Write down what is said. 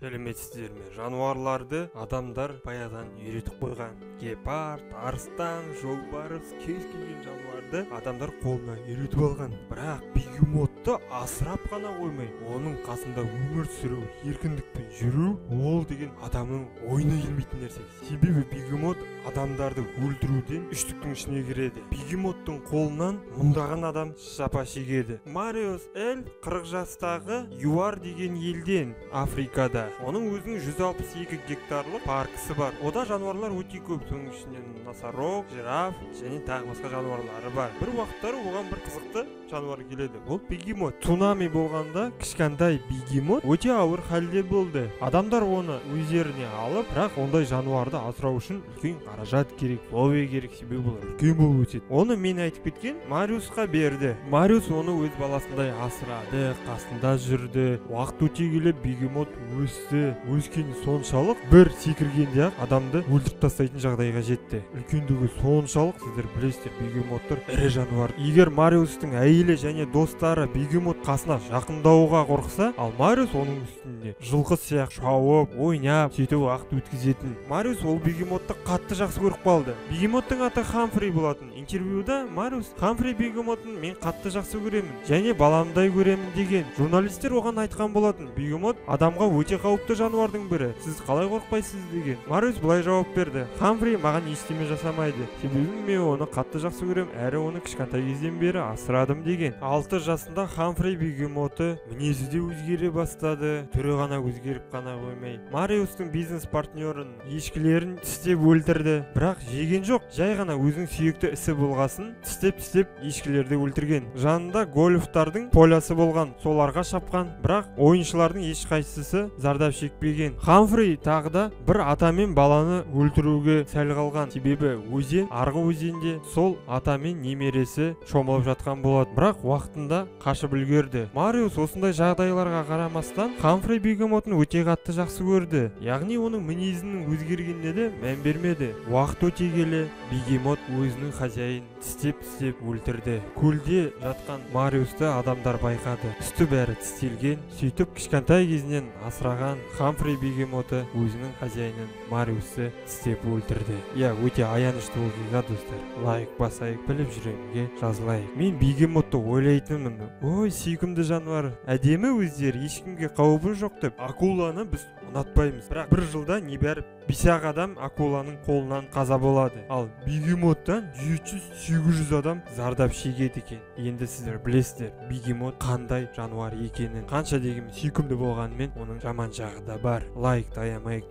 Сәлеметсіздер ме? Жануарларды адамдар баядан үйретіп қойған. Гепард, арыстан, жолбарыс, кез келген жануарды адамдар қолына үйретіп алған. Бірақ бегемотты асырап қана қоймай, оның қасында өмір сүру, еркіндікпен жүру, ол деген адамның ойына келмейтін нәрсе. Себебі бегемот адамдарды өлтіруден үштіктің ішіне кіреді. Бегемоттың қолынан мыңдаған адам жапа шегеді. Мариус Эль 40 жастағы ЮАР деген елден, Африкада. Оның өзінің 162 гектарлық паркысы бар. Ода жануарлар өте көп, соның ішінен носорог, жираф және тағы басқа жануарлары бар. Бір уақыттары оған бір қызықты жануар келеді. Ол бегемот. Цунами болғанда кішкентай бегемот өте ауыр халде болды. Адамдар оны өздеріне алып, бірақ ондай жануарды асырау үшін үлкен қаражат керек, лобби керек, себебі олар үлкен болып өседі. Оны мен айтып кеткен Мариусқа берді. Мариус оны өз баласындай асырады, қасында жүрді. Уақыт өте келе бегемот өскені соншалық бір секіргенде адамды өлтіріп тастайтын жағдайға жетті. Үлкендігі соншалық, сіздер білесіздер, бегемоттар ірі жануар. Егер Мариустың әйелі және достары бегемот қасына жақындауға қорқса, ал Мариус оның үстінде жылқы сияқты шауып, ойнап, сөйтіп уақыт өткізетін. Мариус ол бегемотты қатты жақсы көріп қалды. Бегемоттың аты Хамфри болатын. Интервьюда Мариус Хамфри бегемотын мен қатты жақсы көремін және баламдай көремін деген. Журналистер оған айтқан болатын: бегемот адамға өте қауіпті жануардың бірі, сіз қалай қорықпайсыз деген. Мариус былай жауап берді: Хамфри маған ештеме жасамайды, себебі мен оны қатты жақсы көрем, әрі оны кішкентай кезден бері асырадым деген. 6 жасында Хамфри бегемоты мінезі де өзгере бастады. Түрі ғана өзгеріп қана қоймай, Мариустың бизнес партнерін, ешкілерін тістеп өлтірді. Бірақ жеген жоқ, жай ғана өзінің сүйікті ісі болғасын тістеп ешкілерді өлтірген. Жанында гольфтардың полясы болған, соларға шапқан, бірақ ойыншылардың ешқайсысы зардап шекпеген. Хамфри тағы да бір ата мен баланы өлтіруге сәл қалған, себебі өзен, арғы өзенде сол ата мен немересі шомылып жатқан болады, бірақ уақытында қашып үлгерді. Мариус осындай жағдайларға қарамастан Хамфри бегемотын өте қатты жақсы көрді, яғни оның мінезінің өзгергеніне де мән бермеді. Уақыт өте келе бегемот өзінің хозяйын тістеп өлтірді. Көлде жатқан Мариусты адамдар байқады. Үсті бәрі тістелген. Сөйтіп кішкентай кезінен асыраған Хамфри бегемоты өзінің хозяйынын Мариусты тістеп өлтірді. Өте аянышты оқиға, достар. Лайк басайық, біліп жүремінге жазылайық. Мен бегемотты ойлайтынмын: ой, сүйкімді жануар, әдемі өздері, ешкімге қауіпі жоқ деп. Акуланы біз ұнатпаймыз, бірақ бір жылда небәрі 5 адам акуланың қолынан қаза болады. Ал бегемоттан 700-800 адам зардап шегеді екен. Енді сіздер білесіздер, бегемот қандай жануар екенін. Қанша дегенмен сүйкімді болғанымен оның жаман жағы да бар. Лайкты аямайық.